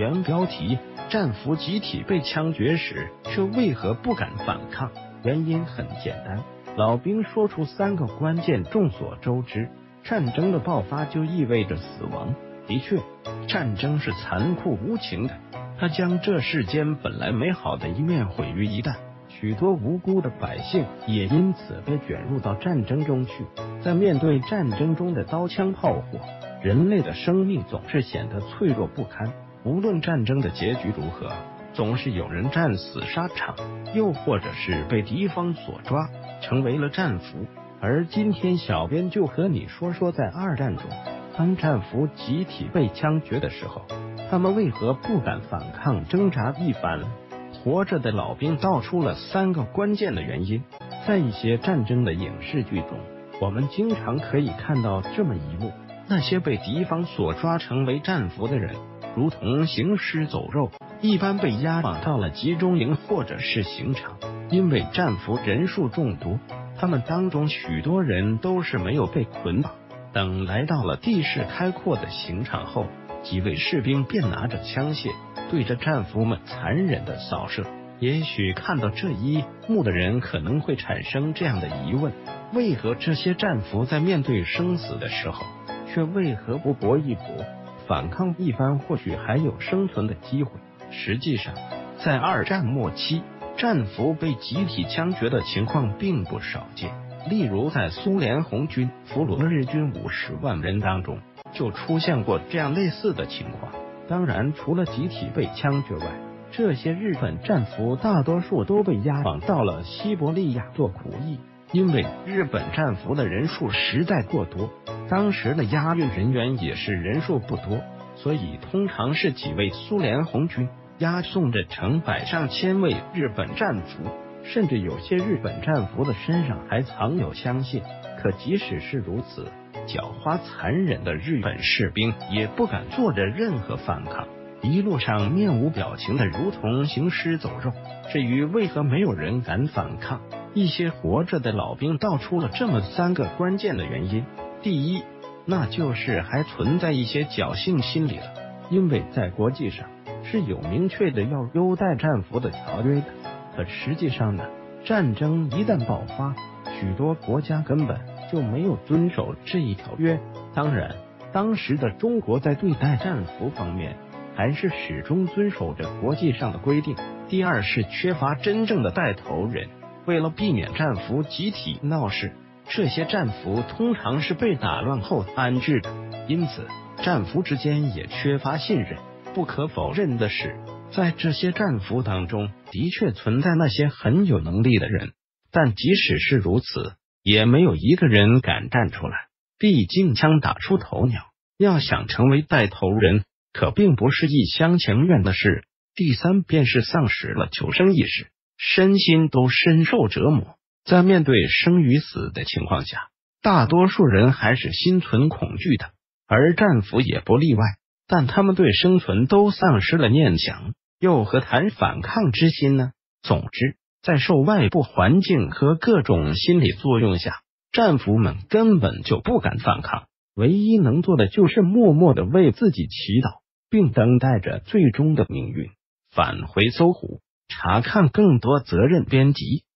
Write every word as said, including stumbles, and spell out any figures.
原标题：战俘集体被枪决时，却为何不敢反抗？原因很简单，老兵说出三个关键，众所周知，战争的爆发就意味着死亡。的确，战争是残酷无情的，它将这世间本来美好的一面毁于一旦。许多无辜的百姓也因此被卷入到战争中去。在面对战争中的刀枪炮火，人类的生命总是显得脆弱不堪。无论战争的结局如何，总是有人战死沙场，又或者是被敌方所抓，成为了战俘。而今天小编就和你说说，在二战中，当战俘集体被枪决的时候，他们为何不敢反抗挣扎一番？活着的老兵道出了三个关键的原因。在一些战争的影视剧中，我们经常可以看到这么一幕：那些被敌方所抓成为战俘的人，如同行尸走肉，一般被押往到了集中营或者是刑场。因为战俘人数众多，他们当中许多人都是没有被捆绑。等来到了地势开阔的刑场后，几位士兵便拿着枪械对着战俘们残忍的扫射。也许看到这一幕的人可能会产生这样的疑问：为何这些战俘在面对生死的时候，却为何不搏一搏，反抗一番，或许还有生存的机会？实际上，在二战末期，战俘被集体枪决的情况并不少见。例如，在苏联红军俘虏了日军五十万人当中，就出现过这样类似的情况。当然，除了集体被枪决外，这些日本战俘大多数都被押往到了西伯利亚做苦役。因为日本战俘的人数实在过多，当时的押运人员也是人数不多，所以通常是几位苏联红军押送着成百上千位日本战俘，甚至有些日本战俘的身上还藏有枪械。可即使是如此，狡猾残忍的日本士兵也不敢做着任何反抗，一路上面无表情的如同行尸走肉。至于为何没有人敢反抗，一些活着的老兵道出了这么三个关键的原因。第一，那就是还存在一些侥幸心理了。因为在国际上是有明确的要优待战俘的条约的，可实际上呢，战争一旦爆发，许多国家根本就没有遵守这一条约。当然，当时的中国在对待战俘方面还是始终遵守着国际上的规定。第二是缺乏真正的带头人。为了避免战俘集体闹事，这些战俘通常是被打乱后安置的，因此战俘之间也缺乏信任。不可否认的是，在这些战俘当中的确存在那些很有能力的人，但即使是如此，也没有一个人敢站出来。毕竟枪打出头鸟，要想成为带头人，可并不是一厢情愿的事。第三便是丧失了求生意识，身心都深受折磨。在面对生与死的情况下，大多数人还是心存恐惧的，而战俘也不例外。但他们对生存都丧失了念想，又何谈反抗之心呢？总之，在受外部环境和各种心理作用下，战俘们根本就不敢反抗，唯一能做的就是默默的为自己祈祷，并等待着最终的命运。返回搜狐，查看更多责任编辑。